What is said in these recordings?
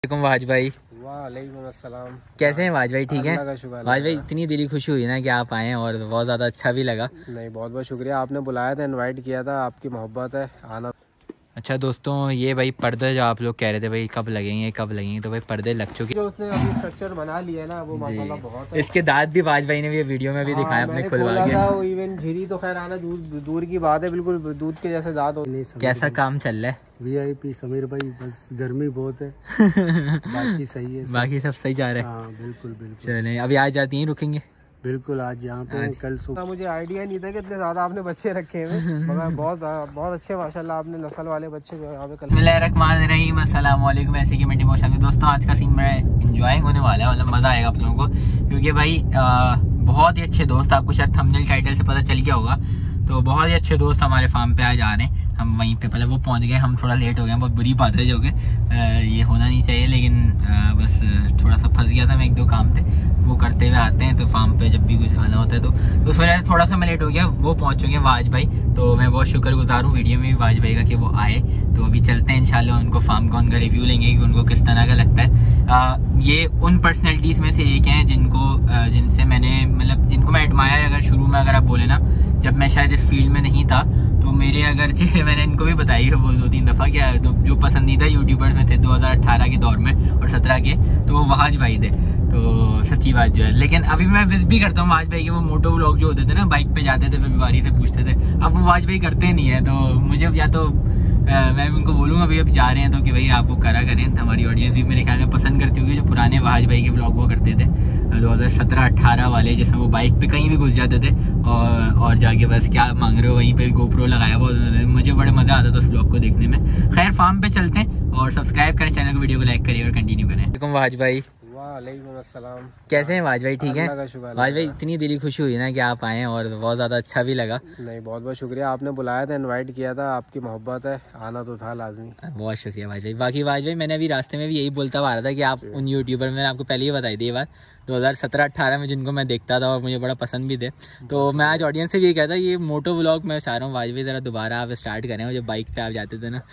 Was भाई। वालेकुम अस्सलाम। कैसे हैं वाज भाई? ठीक है वाज भाई, है। इतनी दिली खुशी हुई ना कि आप आए और बहुत ज़्यादा अच्छा भी लगा। नहीं, बहुत बहुत शुक्रिया, आपने बुलाया था, इनवाइट किया था, आपकी मोहब्बत है आना। अच्छा दोस्तों, ये भाई पर्दे जो आप लोग कह रहे थे भाई कब लगेंगे, तो भाई पर्दे लग चुके जो उसने अभी स्ट्रक्चर बना लिया है ना, वो माशाल्लाह बहुत है। इसके दांत भी वाज भाई ने भी वीडियो में भी दिखाया अपने खुलवा के। इवन झिरी तो खैर आना दूर की बात है, बिल्कुल दूध के जैसे दांत होते। कैसा काम चल रहा है? VIP समीर भाई, बस गर्मी बहुत है। बाकी सही है, बाकी सब सही जा रहा है। हाँ बिल्कुल बिल्कुल। चलें, अभी आज जाती हैं, रुकेंगे बिल्कुल, आज यहाँ पे कल सुबह। मुझे आइडिया नहीं था कि इतने ज्यादा आपने बच्चे रखे हुए, मगर बहुत अच्छे माशाल्लाह आपने नस्ल वाले बच्चे जो यहाँ पे कल। बिस्मिल्लाहिर्रहमानिर्रहीम, अस्सलाम वालेकुम। ऐसे कि मेरी मोशन दोस्तों, आज का सीन बड़ा इंजॉयिंग होने वाला है, मतलब मजा आएगा आप लोगों को, क्योंकि भाई बहुत ही अच्छे दोस्त, आपको शायद थंबनेल टाइटल से पता चल गया होगा, तो बहुत ही अच्छे दोस्त हमारे फार्म पे आज आ रहे हैं। हम वहीं पे पहले वो पहुंच गए, हम थोड़ा लेट हो गए, बहुत बुरी बात है जो कि ये होना नहीं चाहिए, लेकिन बस थोड़ा सा फंस गया था मैं, एक दो काम थे वो करते हुए आते हैं, तो फार्म पे जब भी कुछ आना होता है तो उस वजह से थोड़ा सा मैं लेट हो गया। वो पहुंच चुके हैं वाज भाई, तो मैं बहुत शुक्रगुजार हूँ वीडियो में भी वाज भाई का कि वो आए। तो अभी चलते हैं इंशाल्लाह, उनको फार्म का उनका रिव्यू लेंगे कि उनको किस तरह का लगता है। ये उन पर्सनैलिटीज में से एक हैं जिनसे मैंने मतलब जिनको मैं एडमायर, अगर शुरू में अगर आप बोले ना, जब मैं शायद इस फील्ड में नहीं था तो मेरे अगर मैंने इनको भी बताई है वो 2-3 दफ़ा क्या जो पसंदीदा यूट्यूबर्स में थे 2018 के दौर में और 17 के, तो वो वाज भाई थे। तो सच्ची बात जो है, लेकिन अभी मैं विश भी करता हूँ वाज भाई के, वो मोटो व्लॉग जो होते थे ना, बाइक पे जाते थे, बीमारी से पूछते थे, अब वो वाज भाई करते नहीं है। तो मुझे या तो मैं भी उनको बोलूँगा अभी अब जा रहे हैं तो कि भाई आप वो करा करें, तो हमारी ऑडियंस भी मेरे ख्याल में पसंद करती होगी जो पुराने वाज भाई के व्लॉग वो करते थे 2017-18 वाले, जिसमें वो बाइक पे कहीं भी घुस जाते थे और जाके बस क्या मांग रहे हो, वहीं पे गोप्रो लगाया वो, मुझे बड़े मजा आता था उस व्लॉग को देखने में। खैर फार्म पे चलते हैं और सब्सक्राइब करें चैनल को, वीडियो को लाइक करिए और कंटिन्यू करें। वाज भाई। वालेकुम अस्सलाम। कैसे हैं वाज भाई? ठीक है वाज भाई, इतनी दिली खुशी हुई ना कि आप आए और बहुत ज़्यादा अच्छा भी लगा। नहीं, बहुत बहुत शुक्रिया, आपने बुलाया था, इनवाइट किया था, आपकी मोहब्बत है आना तो था लाजमी। बहुत शुक्रिया वाज भाई। बाकी वाज भाई, मैंने अभी रास्ते में भी यही बोलता आ रहा था कि आप उन यूट्यूबर, मैंने आपको पहले ही बताई थी ये बात, 2017-18 में जिनको मैं देखता था और मुझे बड़ा पसंद भी थे, तो मैं आज ऑडियंस से भी ये कहता ये मोटो व्लॉग मैं चाह रहा हूँ वाज भाई ज़रा दोबारा आप स्टार्ट करें, और जब बाइक पे आप जाते थे ना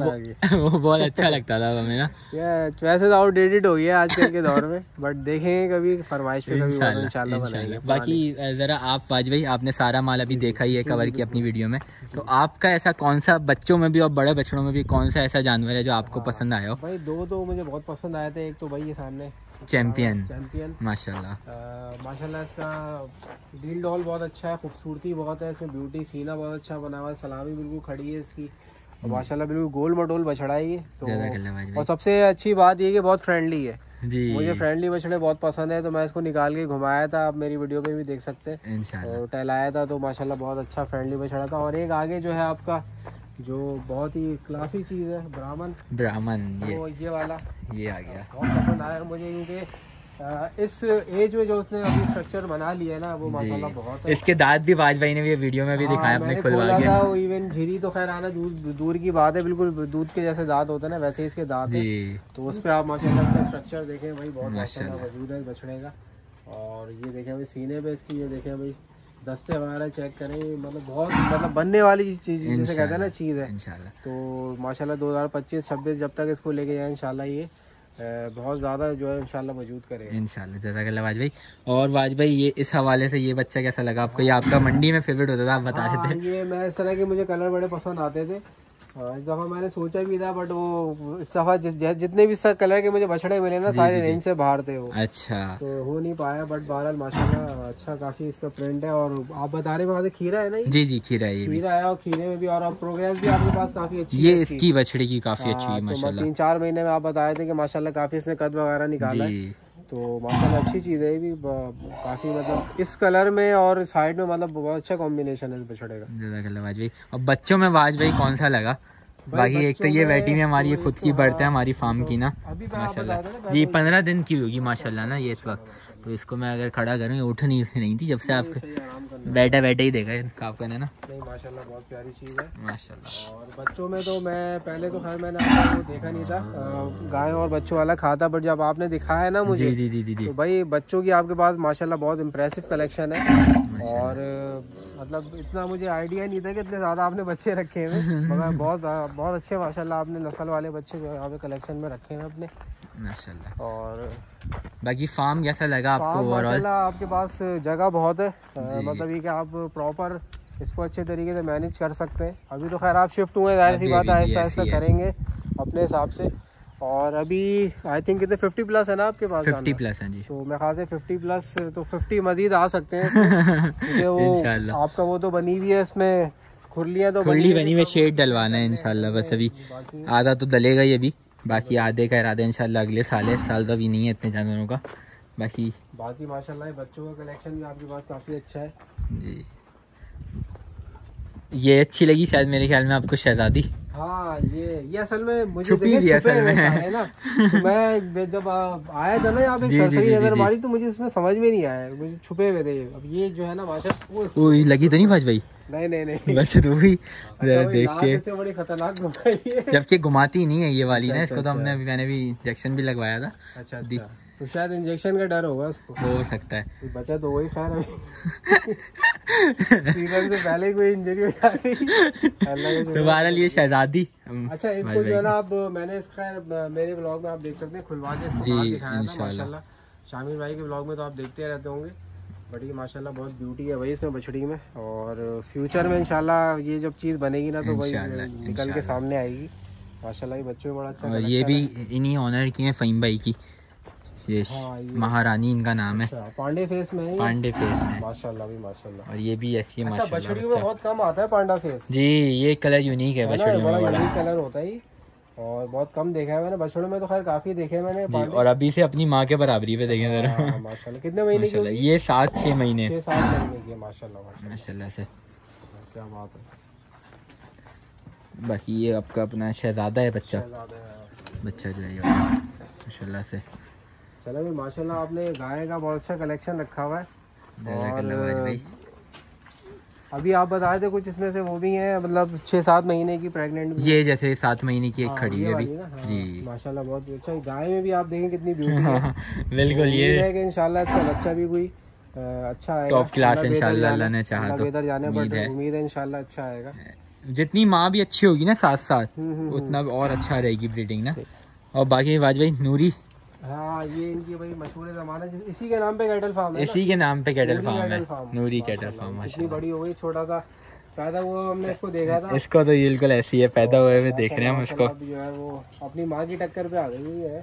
वो बहुत अच्छा लगता था हमें ना। वैसे तो आउटडेटेड हो गया आजकल के दौर में, बट देखेंगे कभी फरमाइश पे कभी इंशाल्लाह बनाएंगे। बाकी ज़रा आप वाज भाई, आपने सारा माल अभी देखा ही है, कवर किया अपनी वीडियो में, तो आपका ऐसा कौन सा बच्चों में भी और बड़े बछड़ों में भी कौन सा ऐसा जानवर है जो आपको पसंद आया हो? भाई दो तो मुझे बहुत पसंद आए थे, एक तो भाई ये सामने चैंपियन माशाल्लाह इसका डील डॉल बहुत अच्छा है, खूबसूरती बहुत है इसमें, ब्यूटी, सीना बहुत अच्छा बना हुआ है, सलामी बिल्कुल खड़ी है इसकी, माशाल्लाह बिल्कुल गोल मटोल बछड़ा है ये तो। और सबसे अच्छी बात ये कि बहुत फ्रेंडली है जी, मुझे फ्रेंडली बछड़े बहुत पसंद है, तो मैं इसको निकाल के घुमाया था, आप मेरी वीडियो में भी देख सकते हैं इंशाल्लाह, और टहलाया था, तो माशाल्लाह बहुत अच्छा फ्रेंडली बछड़ा था। और एक आगे जो है आपका जो बहुत ही क्लासी चीज़ है, ब्राह्मण ये वाला ये आ गया, बहुत पसंद आया मुझे, क्योंकि इस एज में जो उसने अभी स्ट्रक्चर बना लिया है ना, वो माशाल्लाह बहुत है। इसके दांत भी वाज भाई ने भी वीडियो में भी दिखाया अपने खुलवा के। इवन झिरी तो खैर आना दूर की बात है, बिल्कुल दूध के जैसे दांत होते हैं ना, वैसे इसके दांत है, तो उस पर आप माशाल्लाह इसका स्ट्रक्चर देखें भाई, बहुत मौजूद है बछड़े का। और ये देखें भाई सीने पे इसकी, ये देखें भाई दस्ते वगैरह चेक करें, मतलब बहुत बनने वाली चीज़ जिसे कहते हैं ना चीज़ है इंशाल्लाह। तो माशाल्लाह 2025-26 जब तक इसको लेके जाए इंशाल्लाह ये बहुत ज़्यादा जो है इंशाल्लाह मौजूद करें इंशाल्लाह। जज़ाकल्लाह वाज भाई। और वाज भाई, ये इस हवाले से ये बच्चा कैसा लगा आपको? ये आपका मंडी में फेवरेट होता था, आप बता रहे थे। ये मैं इस तरह के मुझे कलर बड़े पसंद आते थे, इस दफ़ा मैंने सोचा भी था, बट वो इस दफ़ा जितने भी सब कलर के मुझे बछड़े मिले ना, सारे रेंज से बाहर थे वो, अच्छा तो हो नहीं पाया, बट बहरहाल माशाल्लाह अच्छा काफ़ी इसका प्रिंट है। और आप बता रहे वहाँ से खीरा है ना? जी खीरा है, खीरा है, और खीरे में भी और प्रोग्रेस भी आपके पास काफ़ी अच्छी है, इसकी बछड़ी की काफ़ी अच्छी है माशाल्लाह। 3-4 महीने में आप बताए थे कि माशाल्लाह काफ़ी इसने कद वगैरह निकाला है, तो माशाल्लाह अच्छी चीज़ है ये भी काफ़ी, मतलब इस कलर में और साइड में मतलब बहुत अच्छा कॉम्बिनेशन है इस बछड़े का। वाज भाई, और बच्चों में वाज भाई कौन सा लगा? बाकी एक तो ये बैठी हुई हमारी, ये खुद की बर्थ है हमारी फार्म की ना माशाल्लाह जी, 15 दिन की होगी माशाल्लाह ना ये इस वक्त, तो इसको मैं अगर खड़ा करूँ, उठ नहीं थी जब से आप बैठे ही देखा है आपका ना। नहीं माशाल्लाह बहुत प्यारी चीज़ है माशाल्लाह। और बच्चों में तो मैं पहले तो खैर मैंने आपको देखा नहीं था, गाय और बच्चों वाला खाता, बट जब आपने दिखाया है ना मुझे जी, तो भाई बच्चों की आपके पास माशाल्लाह बहुत इम्प्रेसिव कलेक्शन है, और मतलब इतना मुझे आइडिया नहीं था कि इतने ज़्यादा आपने बच्चे रखे हैं मगर बहुत अच्छे माशाल्लाह आपने नस्ल वाले बच्चे जो यहाँ पे कलेक्शन में रखे हैं अपने माशाल्लाह। और बाकी फार्म कैसा लगा आपको ओवरऑल? माशाल्लाह आपके पास जगह बहुत है, मतलब ये कि आप प्रॉपर इसको अच्छे तरीके से मैनेज कर सकते हैं। अभी तो खैर आप शिफ्ट हुए, जाहिर सी बात है आहिस्ता आहिस्ता करेंगे अपने हिसाब से। और अभी आई थिंक कितने 50+ है ना आपके पास? 50+ है जी। तो मैं खास 50+ तो 50 मजीद आ सकते हैं क्योंकि वो आपका वो तो बनी हुई है, इसमें खुरलियाँ तो खुरली बनी हुई, शेड डलवाना है इंशाल्लाह। बस अभी आधा तो डलेगा ही अभी, बाकी आधे का इरादा इंशाल्लाह अगले साल तो अभी नहीं है इतने जानवरों का। बाकी माशाल्लाह बच्चों का कलेक्शन भी आपके पास काफ़ी अच्छा है जी। ये अच्छी लगी शायद मेरे ख्याल में आपको शहजादी। हाँ ये असल में मुझे छुपी हुई असल में है ना। तो मैं जब आया था ना यहाँ पे सरसरी नजर मारी तो मुझे इसमें समझ में नहीं आया, मुझे छुपे हुए थे। अब ये जो है ना माशाल्लाह लगी तो नहीं भाज भाई? नहीं बच्चे तो वही देख के बड़ी खतरनाक घुमाई है, जबकि घुमाती नहीं है ये वाली ना। इसको तो मैंने भी इंजेक्शन भी लगवाया था। अच्छा तो शायद इंजेक्शन का डर होगा इसको, हो सकता है। बचा तो वही खैर सीजन से पहले कोई इंजरी हो जाती दोबारा लिए शहजादी। अच्छा इसको जो है ना आप मैंने खैर मेरे ब्लॉग में आप देख सकते हैं खुलवा के इसको बाहर दिखाया था माशाल्लाह। शामिर भाई के ब्लॉग में तो आप देखते रहते होंगे, बट ये माशाल्लाह बहुत ब्यूटी है भाई इसमें बछड़ी में। और फ्यूचर में इंशाल्लाह ये जब चीज़ बनेगी ना तो भाई निकल के सामने आएगी माशाल्लाह। ये बच्चों में बड़ा अच्छा। और ये भी इन्हीं ऑनर की है फ़हीम भाई की, ये महारानी इनका नाम है। पांडे फेस में माशाल्लाह भी माशाल्लाह। और ये भी ऐसी है माशाल्लाह। बछड़ियों में बहुत कम आता है पांडा फेस जी, ये कलर यूनिक है बछड़ियों में, बड़ा यूनिक कलर होता है और बहुत कम देखा है मैंने। बछड़ों में तो खैर काफी देखे मैंने। और अभी से अपनी माँ के बराबरी पे देखें जरा माशाल्लाह। कितने महीने की? ये 7-6 महीने 6-7 महीने की माशाल्लाह से। क्या बात है। बाकी ये आपका अपना शहजादा है बच्चा जो है माशाल्लाह से। चलो भाई माशाल्लाह आपने गाय का बहुत अच्छा कलेक्शन रखा हुआ है। भाई अभी आप बताए थे कुछ इसमें से वो भी हैं, मतलब 6-7 महीने की प्रेग्नेंट भी। ये जैसे 7 महीने की एक खड़ी है अभी जी माशाल्लाह बहुत अच्छा। गाय में भी आप देखें कितनी ब्यूटी है। बिल्कुल ये है कि इंशाल्लाह इसका बच्चा भी कोई अच्छा है, टॉप क्लास इंशाल्लाह अल्लाह ने चाहा तो बेहतर जाने पर उम्मीद है इंशाल्लाह अच्छा आएगा। जितनी माँ भी अच्छी होगी ना साथ उतना और अच्छा रहेगी ब्रीडिंग ना। और बाकी वाजभाई नूरी, हाँ ये इनकी भाई मशहूर ज़माना, इसी के नाम पे कैटल फार्म है, इसी के नाम पे कैटल फार्म है, नूरी कैटल फार्म। इतनी बड़ी हो गई, छोटा सा पैदा हुआ हमने इसको देखा था। इसको तो बिल्कुल ऐसी है, पैदा हुए हुए देख रहे हैं हम इसको। जो है वो अपनी माँ की टक्कर पे आ गई है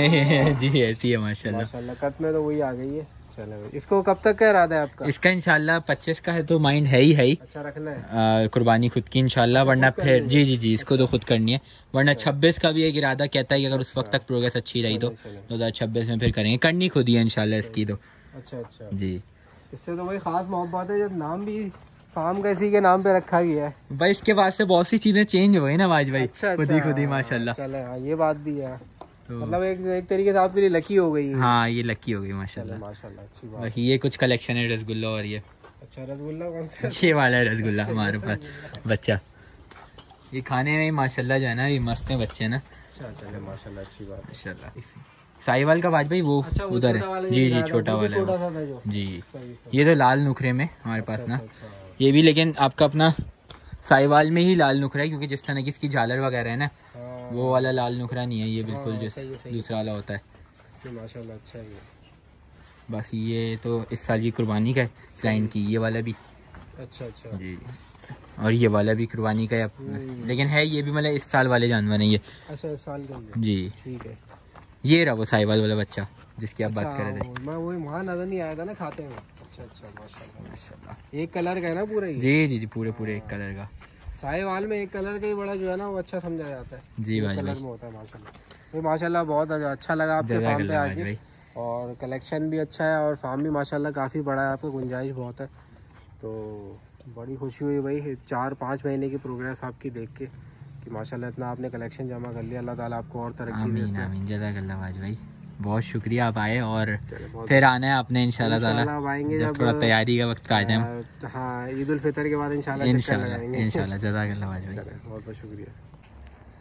जी ऐसी है माशाल्लाह। कद में तो वही आ गई है। चलो इसको कब तक का इरादा है आपका? इसका इंशाल्लाह 25 का है तो माइंड है ही अच्छा रखना है कुर्बानी खुद की इंशाल्लाह, वरना फिर जी इसको तो खुद करनी है। वरना 26 का भी एक इरादा कहता है कि अगर उस वक्त तक प्रोग्रेस अच्छी रही तो 2026 में फिर करेंगे, करनी खुद ही है इंशाल्लाह इसकी तो। अच्छा जी इससे तो भाई खास मोहब्बत है जब नाम भी फार्म का इसी के नाम पे रखा गया है भाई। इसके बाद से बहुत सी चीजें चेंज हुई ना वाज भाई, खुद ही माशाल्लाह। चले हाँ ये बात भी है, मतलब एक तरीके से आपके लिए लकी हो गई। हाँ ये लकी हो गई माशाल्लाह अच्छी बात। ये कुछ कलेक्शन है रसगुल्ला और ये अच्छा रसगुल्ला कौन सा? ये वाला है रसगुल्ला हमारे पास बच्चा। ये खाने में माशाल्लाह जो है ना ये मस्त है बच्चे ना। अच्छा चले माशाल्लाह अच्छी बात माशाल्लाह। साहिवाल का वाज भाई वो उधर है जी छोटा वाला है जी। ये तो लाल नुखरे में हमारे पास ना ये भी, लेकिन आपका अपना साहिवाल में ही लाल नुखरा है क्योंकि जिस तरह की इसकी झालर वगैरह है ना वो वाला लाल नुखरा नहीं है ये, बिल्कुल दूसरा वाला होता है माशाल्लाह। अच्छा है। बाकी ये तो इस साल की कुर्बानी का है क्लाइंट की, ये वाला भी अच्छा जी। और ये वाला भी कुर्बानी का है, लेकिन है ये भी मतलब इस साल वाले जानवर है ये। अच्छा इस साल का जी ठीक है। ये रहा वो साहिवाल वाला बच्चा जिसकी आप बात कर रहे थे। मैं वही वहाँ नजर नहीं आया था ना खाते में। अच्छा माशाल्लाह। एक कलर का है ना पूरा जी पूरे एक कलर का। साहिवाल में एक कलर का ही बड़ा जो है ना वो अच्छा समझा जाता है जी भाई कलर में होता है माशाल्लाह। माशाल्लाह बहुत अच्छा लगा आपके फार्म पे आके, और कलेक्शन भी अच्छा है और फार्म भी माशाल्लाह काफ़ी बड़ा है, आपका गुंजाइश बहुत है। तो बड़ी खुशी हुई भाई 4-5 महीने की प्रोग्रेस आपकी देख के कि माशाल्लाह इतना आपने कलेक्शन जमा कर लिया। अल्लाह ताला आपको और तरक्की दे। आमीन जज़ाकल्लाह भाई, बहुत शुक्रिया आप आए और फिर आना है आपने इंशाल्लाह ताला। आएंगे जब थोड़ा तैयारी का वक्त आ जाए। हाँ ईद उल फितर के बाद इंशाल्लाह जज़ाकल्लाह भाई, बहुत शुक्रिया।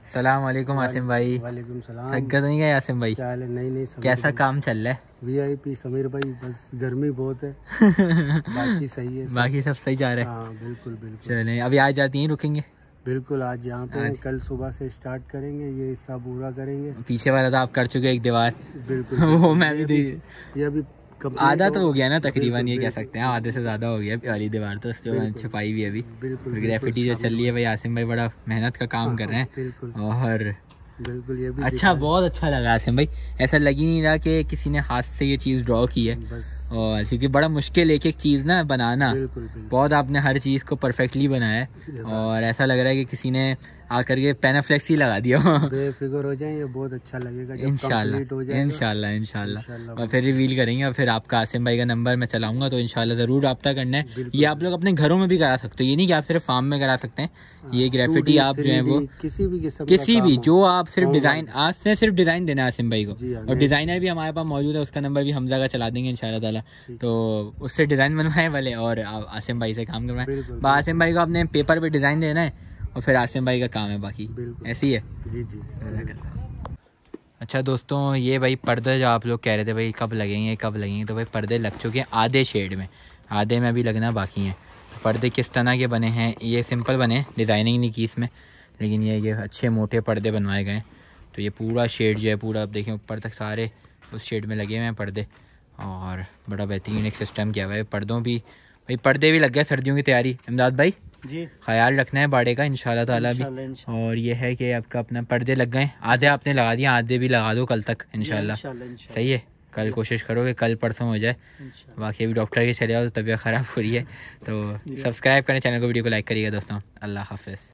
सलाम वालेकुम आसिम भाई। वालेकुम सलाम। थक गए तो नहीं गए आसिम भाई? नहीं कैसा काम चल रहा है? VIP समीर भाई, बस गर्मी बहुत है। बाकी सही है, बाकी सब सही जा रहा है? हाँ बिल्कुल बिल्कुल। चले अभी आज जाती हैं, रुकेंगे? बिल्कुल, आज यहाँ पे कल सुबह से स्टार्ट करेंगे, ये हिस्सा पूरा करेंगे। पीछे वाला तो आप कर चुके एक दीवार। बिल्कुल वो मैं भी ये अभी आधा तो हो गया ना तकरीबन, ये कह सकते हैं आधे से ज़्यादा हो गया वाली दीवार तो, जो छपाई भी अभी। ग्रेफिटी जो चल रही है भाई, आसिम भाई बड़ा मेहनत का काम कर रहे हैं। और बिल्कुल ये भी अच्छा, बहुत अच्छा लगा आसिम भाई, ऐसा लग ही नहीं रहा कि किसी ने हाथ से ये चीज़ ड्रॉ की है। और क्योंकि बड़ा मुश्किल एक एक चीज़ ना बनाना, बहुत आपने हर चीज़ को परफेक्टली बनाया है। और ऐसा लग रहा है कि किसी ने आकर के पेनाफ्लेक्स ही लगा दिया। बेफिक्र हो जाए, ये बहुत अच्छा लगेगा इंशाल्लाह इंशाल्लाह इंशाल्लाह। और फिर रिवील करेंगे, और फिर आपका आसिम भाई का नंबर मैं चलाऊंगा तो इंशाल्लाह ज़रूर रब्ता करना है। ये आप लोग अपने घरों में भी करा सकते हो, ये नहीं कि आप सिर्फ फार्म में करा सकते हैं। ये ग्रेफिटी आप जो है वो किसी भी जो आप सिर्फ डिज़ाइन, आज से सिर्फ डिज़ाइन देना है आसिम भाई को। और डिज़ाइनर भी हमारे पास मौजूद है, उसका नंबर भी हमजा का चला देंगे इंशाल्लाह ताला। तो उससे डिज़ाइन बनवाए वाले और आसिम भाई से काम करवाएं। आसिम भाई को अपने पेपर पे डिज़ाइन देना है और फिर आसिम भाई का काम है, बाकी ऐसी है। जी जी। अच्छा दोस्तों, ये भाई पर्दे जो आप लोग कह रहे थे भाई कब लगेंगे कब लगेंगे, तो भाई पर्दे लग चुके हैं आधे शेड में, आधे में अभी लगना बाकी हैं। पर्दे किस तरह के बने हैं, ये सिंपल बने हैं, डिज़ाइनिंग नहीं की इसमें, लेकिन ये अच्छे मोटे पर्दे बनवाए गए हैं। तो ये पूरा शेड जो है पूरा, आप देखें ऊपर तक सारे उस शेड में लगे हुए हैं पर्दे, और बड़ा बेहतरीन एक सिस्टम किया हुआ है। पर्दों भी भाई, पर्दे भी लग गए, सर्दियों की तैयारी। इमदाद भाई जी, ख्याल रखना है बाड़े का इंशाल्लाह ताला भी। और ये है कि आपका अपना पर्दे लग गए, आधे आपने लगा दिए, आधे भी लगा दो कल तक इंशाल्लाह। सही है, कल कोशिश करो कि कल परसों हो जाए। बाकी अभी डॉक्टर के चले जाओ तो तबीयत ख़राब हो रही है। तो सब्सक्राइब करें चैनल को, वीडियो को लाइक करिएगा दोस्तों। अल्लाह हाफ़िज़।